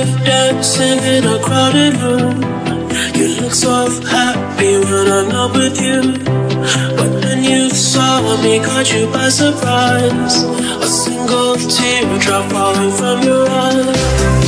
life dancing in a crowded room. You look so happy when I'm not with you, but then you saw me, caught you by surprise. A single teardrop falling from your eye.